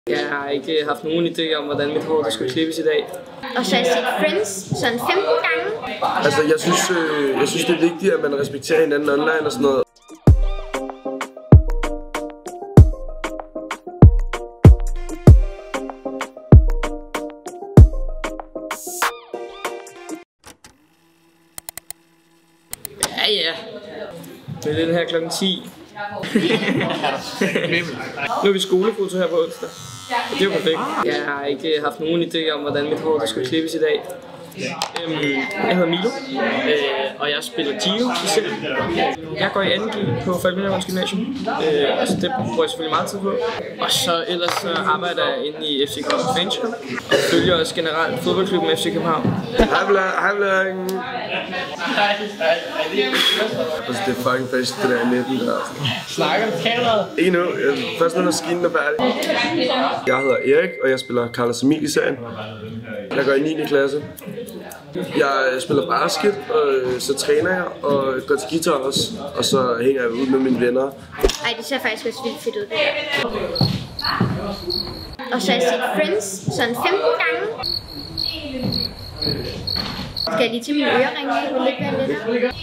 Jeg har ikke haft nogen idé om, hvordan mit hår skulle klippes i dag. Og så har jeg set Friends sådan 15 gange. Altså, jeg synes, det er vigtigt, at man respekterer hinanden online og sådan noget. Ja. Det er den her klokken 10. Nu er vi skolefoto her på onsdag. Det er jo perfekt. Jeg har ikke haft nogen idé om, hvordan mit hår skulle klippes i dag. Jeg hedder Milo, og jeg spiller Gio i serien. Jeg går i 2G på Falkenbergs Gymnasium, så det bruger jeg selvfølgelig meget tid på. Og så ellers så arbejder jeg inde i FC København Fans Club, og følger også generelt fodboldklubben FC København. Hej Blanc. Altså, det er fucking fest, det der 19 der. Snakker du kameraet? Ikke nu. Først når maskinen er færdig. Jeg hedder Erik, og jeg spiller Carlos Emil i serien. Jeg går i 9. klasse. Jeg spiller basket, og så træner jeg, og går til guitar også. Og så hænger jeg ud med mine venner. Ej, det ser faktisk også vildt fedt ud, det der. Og så har jeg set Friends sådan 15 gange. Skal jeg lige til mine øreringe? Vil det ikke være lettere?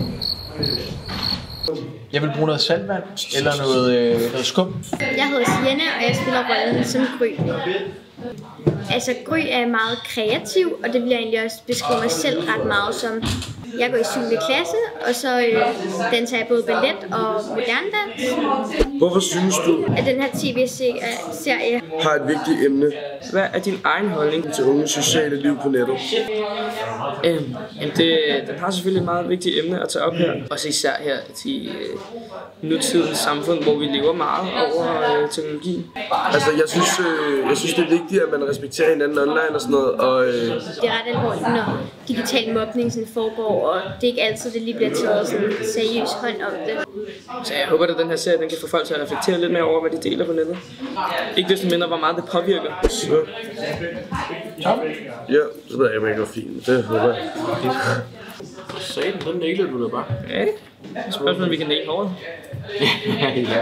Jeg vil bruge noget saltvand eller noget skum. Jeg hedder Sienna, og jeg spiller rollen som Gry. Altså, Gry er meget kreativ, og det vil jeg egentlig også beskrive mig selv ret meget som. Jeg går i 7. klasse, og så danser jeg både ballet og moderne dans. Hvorfor synes du, At den her tv-serie har et vigtigt emne Hvad er din egen holdning? til unge sociale liv på nettet? Den har selvfølgelig et meget vigtigt emne at tage op her. Også især her i nutidens samfund, hvor vi lever meget over teknologien. Altså, jeg synes, det er vigtigt, at man respekterer hinanden online og sådan noget. Og, det er ret alvorligt, når digital mobning sådan foregår, og det er ikke altid, det lige bliver taget sådan seriøs hånd om det. Så jeg håber, at den her serie den kan få folk til at reflektere lidt mere over, hvad de deler på nettet. Ikke desto mindre, hvor meget det påvirker. ja, så ved jeg, om jeg går fint. Det håber jeg. Satan, den nægler du da bare. Ja, spørgsmålet, om vi kan næle håret. Ja.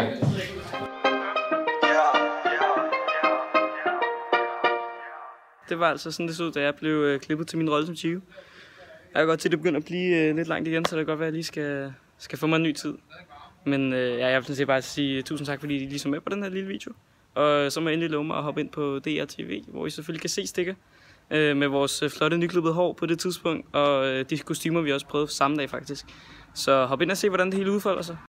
Det var altså sådan, det så ud, da jeg blev klippet til min rolle som Gio. Jeg kan godt til, at det begynder at blive lidt langt igen, så det kan godt være, at jeg lige skal få mig en ny tid. Men jeg vil sådan set bare sige tusind tak, fordi I lige så med på den her lille video. Og så må jeg endelig love mig at hoppe ind på DR TV, hvor I selvfølgelig kan se stikker med vores flotte nyklippede hår på det tidspunkt. Og de kostymer vi også prøvede samme dag faktisk. Så hop ind og se, hvordan det hele udfolder sig.